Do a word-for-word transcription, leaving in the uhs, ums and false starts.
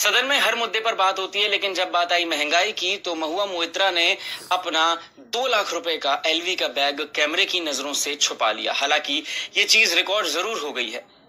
सदन में हर मुद्दे पर बात होती है, लेकिन जब बात आई महंगाई की तो महुआ मोइत्रा ने अपना दो लाख रुपए का एलवी का बैग कैमरे की नजरों से छुपा लिया। हालांकि ये चीज रिकॉर्ड जरूर हो गई है।